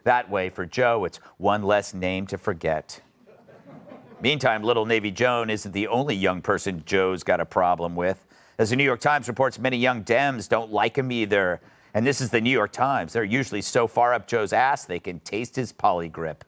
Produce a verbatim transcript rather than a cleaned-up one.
That way, for Joe, it's one less name to forget. Meantime, Little Navy Joan isn't the only young person Joe's got a problem with. As the New York Times reports, many young Dems don't like him either. And this is the New York Times. They're usually so far up Joe's ass they can taste his polygrip.